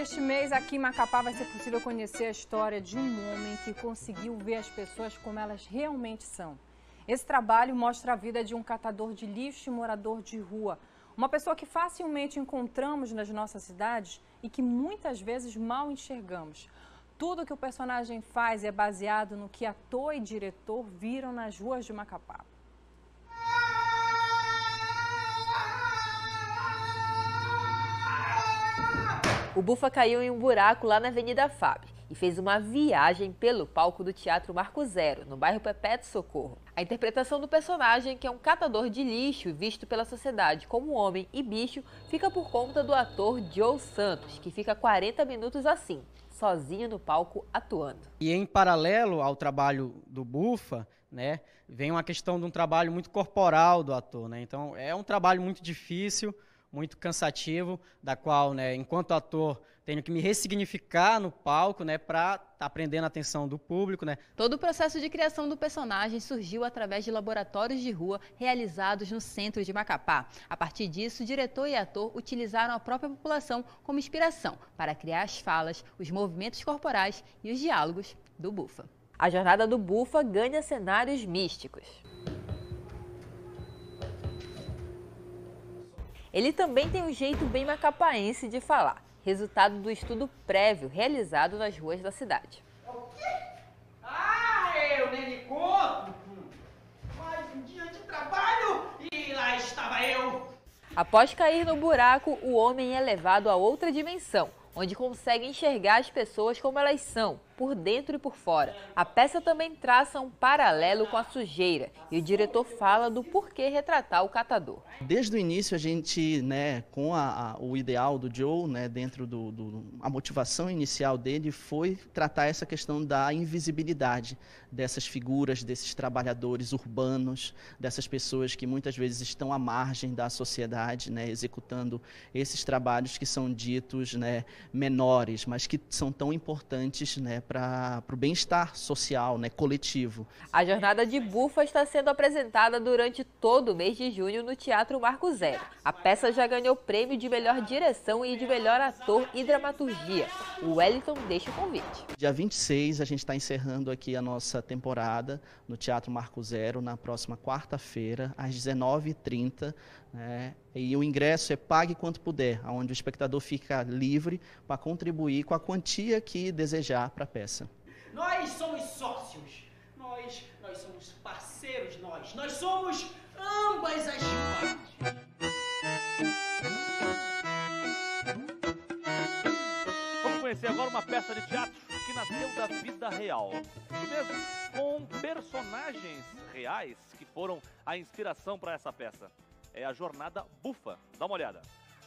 deste mês, aqui em Macapá, vai ser possível conhecer a história de um homem que conseguiu ver as pessoas como elas realmente são. Esse trabalho mostra a vida de um catador de lixo e morador de rua. Uma pessoa que facilmente encontramos nas nossas cidades e que muitas vezes mal enxergamos. Tudo que o personagem faz é baseado no que ator e diretor viram nas ruas de Macapá. O Bufa caiu em um buraco lá na Avenida FAB e fez uma viagem pelo palco do Teatro Marco Zero, no bairro Perpétuo Socorro. A interpretação do personagem, que é um catador de lixo visto pela sociedade como homem e bicho, fica por conta do ator Joe Santos, que fica 40 minutos assim, sozinho no palco atuando. E em paralelo ao trabalho do Bufa, né, vem uma questão de um trabalho muito corporal do ator, né? Então é um trabalho muito difícil, muito cansativo, da qual, né, enquanto ator, tenho que me ressignificar no palco, né, para estar prendendo a atenção do público, né. Todo o processo de criação do personagem surgiu através de laboratórios de rua realizados no centro de Macapá. A partir disso, o diretor e ator utilizaram a própria população como inspiração para criar as falas, os movimentos corporais e os diálogos do Bufa. A jornada do Bufa ganha cenários místicos. Ele também tem um jeito bem macapaense de falar, resultado do estudo prévio realizado nas ruas da cidade. O quê? Ah, eu nem lhe conto! Mais um dia de trabalho e lá estava eu! Após cair no buraco, o homem é levado a outra dimensão, onde consegue enxergar as pessoas como elas são, por dentro e por fora. A peça também traça um paralelo com a sujeira e o diretor fala do porquê retratar o catador. Desde o início a gente, né, com o ideal do Joe, né, dentro a motivação inicial dele foi tratar essa questão da invisibilidade dessas figuras, desses trabalhadores urbanos, dessas pessoas que muitas vezes estão à margem da sociedade, né, executando esses trabalhos que são ditos, né, menores, mas que são tão importantes, né, para o bem-estar social, né, coletivo. A jornada de Bufa está sendo apresentada durante todo o mês de junho no Teatro Marco Zero. A peça já ganhou prêmio de melhor direção e de melhor ator e dramaturgia. O Wellington deixa o convite. Dia 26 a gente está encerrando aqui a nossa temporada no Teatro Marco Zero, na próxima quarta-feira, às 19h30, né? E o ingresso é pague quanto puder, onde o espectador fica livre para contribuir com a quantia que desejar para a peça. Nós somos sócios, nós somos parceiros, nós somos ambas as partes. Vamos conhecer agora uma peça de teatro que nasceu da vida real. Isso mesmo, com personagens reais que foram a inspiração para essa peça. É a jornada Bufa. Dá uma olhada.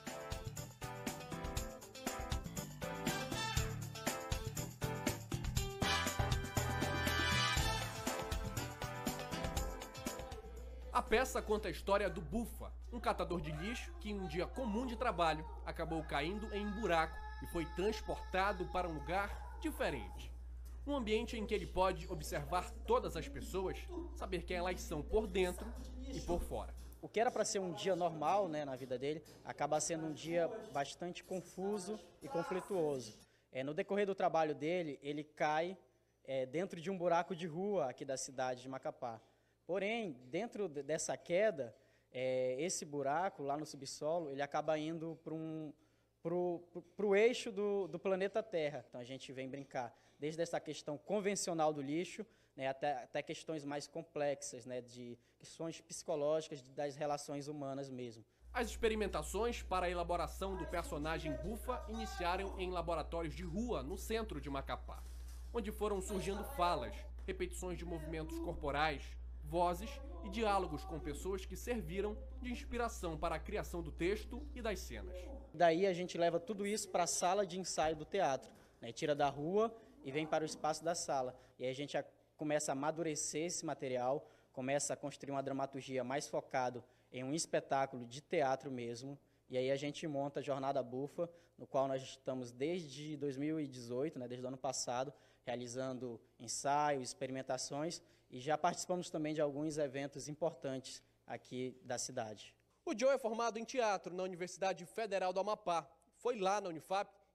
A peça conta a história do Bufa, um catador de lixo que em um dia comum de trabalho acabou caindo em um buraco e foi transportado para um lugar diferente. Um ambiente em que ele pode observar todas as pessoas, saber quem elas são por dentro e por fora. O que era para ser um dia normal, né, na vida dele, acaba sendo um dia bastante confuso e conflituoso. No decorrer do trabalho dele, ele cai dentro de um buraco de rua aqui da cidade de Macapá. Porém, dentro dessa queda, esse buraco lá no subsolo, ele acaba indo para o eixo do planeta Terra. Então a gente vem brincar desde essa questão convencional do lixo, né, até questões mais complexas, né, de questões psicológicas das relações humanas mesmo. As experimentações para a elaboração do personagem Bufa iniciaram em laboratórios de rua no centro de Macapá, onde foram surgindo falas, repetições de movimentos corporais, vozes e diálogos com pessoas que serviram de inspiração para a criação do texto e das cenas. Daí a gente leva tudo isso para a sala de ensaio do teatro, né, tira da rua e vem para o espaço da sala. E aí a gente começa a amadurecer esse material, começa a construir uma dramaturgia mais focado em um espetáculo de teatro mesmo, e aí a gente monta a Jornada Bufa, no qual nós estamos desde 2018, né, desde o ano passado, realizando ensaios, experimentações, e já participamos também de alguns eventos importantes aqui da cidade. O Joe é formado em teatro na Universidade Federal do Amapá. Foi lá na Unifap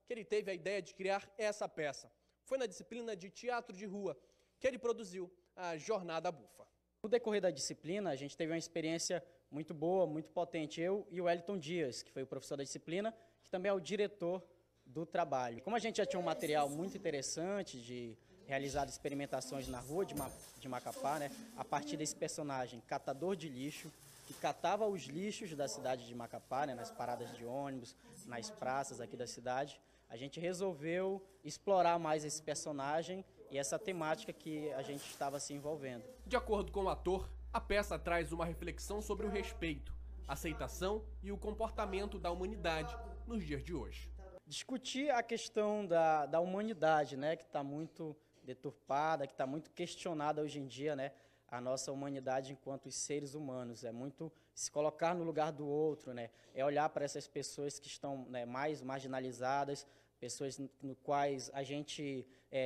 que ele teve a ideia de criar essa peça. Foi na disciplina de teatro de rua que ele produziu a Jornada Bufa. No decorrer da disciplina, a gente teve uma experiência muito boa, muito potente. Eu e o Wellington Dias, que foi o professor da disciplina, que também é o diretor do trabalho. Como a gente já tinha um material muito interessante de realizar experimentações na rua de Macapá, né, a partir desse personagem catador de lixo, que catava os lixos da cidade de Macapá, né, nas paradas de ônibus, nas praças aqui da cidade, a gente resolveu explorar mais esse personagem e essa temática que a gente estava se envolvendo. De acordo com o ator, a peça traz uma reflexão sobre o respeito, aceitação e o comportamento da humanidade nos dias de hoje. Discutir a questão da humanidade, né, que está muito deturpada, que está muito questionada hoje em dia, né, a nossa humanidade enquanto seres humanos. É muito se colocar no lugar do outro, né, é olhar para essas pessoas que estão, né, mais marginalizadas, pessoas no quais a gente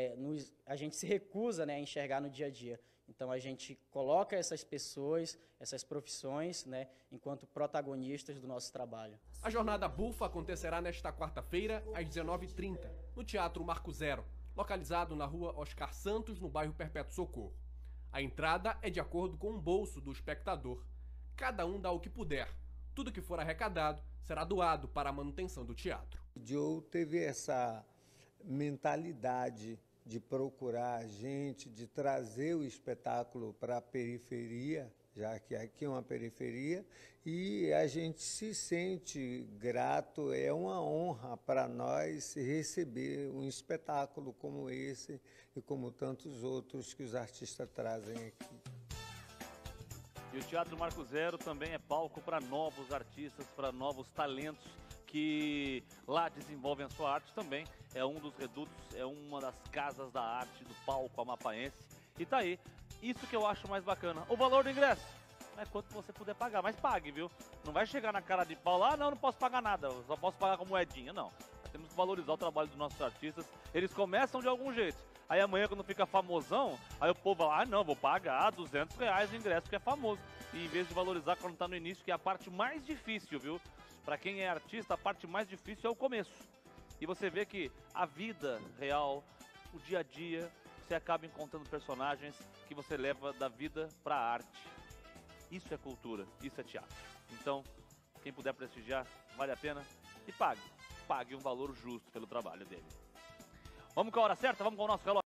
se recusa, né, a enxergar no dia a dia. Então a gente coloca essas pessoas, essas profissões, né, enquanto protagonistas do nosso trabalho. A Jornada Bufa acontecerá nesta quarta-feira, às 19h30, no Teatro Marco Zero, localizado na rua Oscar Santos, no bairro Perpétuo Socorro. A entrada é de acordo com o bolso do espectador. Cada um dá o que puder. Tudo que for arrecadado será doado para a manutenção do teatro. O Joe teve essa mentalidade de procurar a gente, de trazer o espetáculo para a periferia, já que aqui é uma periferia, e a gente se sente grato, é uma honra para nós receber um espetáculo como esse e como tantos outros que os artistas trazem aqui. E o Teatro Marco Zero também é palco para novos artistas, para novos talentos que lá desenvolvem a sua arte. Também é um dos redutos, é uma das casas da arte do palco amapaense. E tá aí, isso que eu acho mais bacana. O valor do ingresso é quanto você puder pagar, mas pague, viu? Não vai chegar na cara de pau lá, não posso pagar nada, eu só posso pagar com moedinha, não. Nós temos que valorizar o trabalho dos nossos artistas, eles começam de algum jeito. Aí amanhã, quando fica famosão, aí o povo vai lá, não, vou pagar R$200 o ingresso que é famoso. E em vez de valorizar quando tá no início, que é a parte mais difícil, viu? Para quem é artista, a parte mais difícil é o começo. E você vê que a vida real, o dia a dia, você acaba encontrando personagens que você leva da vida para a arte. Isso é cultura, isso é teatro. Então, quem puder prestigiar, vale a pena e pague. Pague um valor justo pelo trabalho dele. Vamos com a hora certa? Vamos com o nosso relógio.